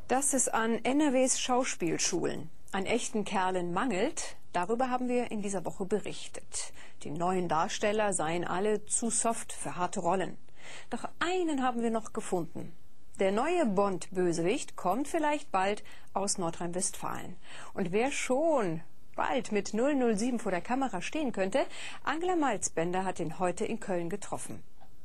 Dass es an NRWs Schauspielschulen an echten Kerlen mangelt, darüber haben wir in dieser Woche berichtet. Die neuen Darsteller seien alle zu soft für harte Rollen. Doch einen haben wir noch gefunden. Der neue Bond-Bösewicht kommt vielleicht bald aus Nordrhein-Westfalen. Und wer schon bald mit 007 vor der Kamera stehen könnte, Angela Malzbender hat ihn heute in Köln getroffen.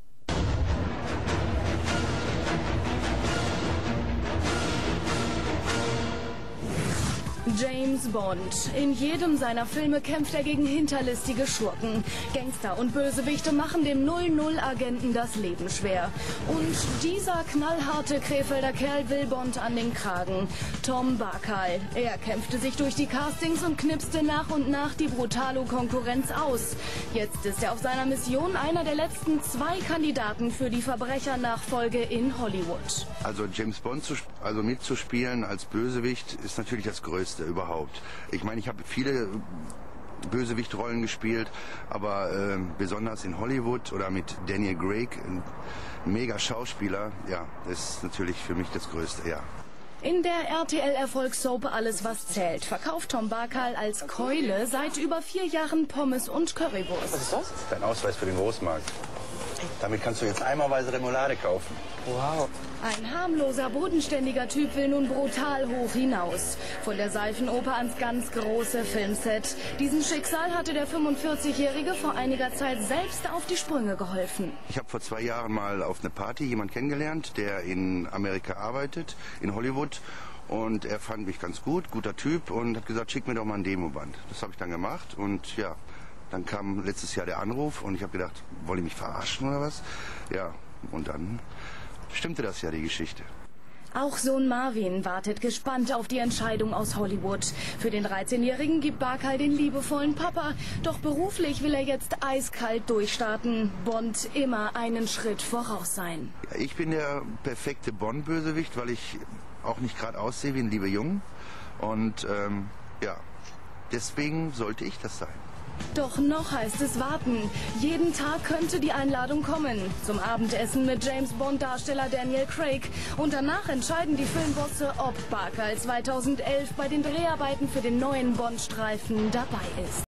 James Bond. In jedem seiner Filme kämpft er gegen hinterlistige Schurken. Gangster und Bösewichte machen dem 00-Agenten das Leben schwer. Und dieser knallharte Krefelder Kerl will Bond an den Kragen. Tom Bakal. Er kämpfte sich durch die Castings und knipste nach und nach die Brutalo-Konkurrenz aus. Jetzt ist er auf seiner Mission einer der letzten 2 Kandidaten für die Verbrechernachfolge in Hollywood. Also James Bond mitzuspielen als Bösewicht ist natürlich das Größte überhaupt. Ich meine, ich habe viele Bösewichtrollen gespielt, aber besonders in Hollywood oder mit Daniel Craig, ein mega Schauspieler, ja, das ist natürlich für mich das Größte, ja. In der RTL-Erfolgssoap Alles, was zählt, verkauft Tom Bakal als Keule seit über 4 Jahren Pommes und Currywurst. Was ist das? Dein Ausweis für den Großmarkt. Damit kannst du jetzt eimerweise Remoulade kaufen. Wow. Ein harmloser, bodenständiger Typ will nun brutal hoch hinaus. Von der Seifenoper ans ganz große Filmset. Diesem Schicksal hatte der 45-Jährige vor einiger Zeit selbst auf die Sprünge geholfen. Ich habe vor 2 Jahren mal auf einer Party jemanden kennengelernt, der in Amerika arbeitet, in Hollywood. Und er fand mich ganz gut, guter Typ, und hat gesagt, schick mir doch mal ein Demoband. Das habe ich dann gemacht und ja, dann kam letztes Jahr der Anruf und ich habe gedacht, wollen die mich verarschen oder was? Ja, und dann stimmte das ja, die Geschichte. Auch Sohn Marvin wartet gespannt auf die Entscheidung aus Hollywood. Für den 13-Jährigen gibt Bakal den liebevollen Papa. Doch beruflich will er jetzt eiskalt durchstarten. Bond immer einen Schritt voraus sein. Ja, ich bin der perfekte Bond-Bösewicht, weil ich auch nicht gerade aussehe wie ein lieber Jung. Und ja, deswegen sollte ich das sein. Doch noch heißt es warten. Jeden Tag könnte die Einladung kommen. Zum Abendessen mit James Bond-Darsteller Daniel Craig. Und danach entscheiden die Filmbosse, ob Bakal 2011 bei den Dreharbeiten für den neuen Bond-Streifen dabei ist.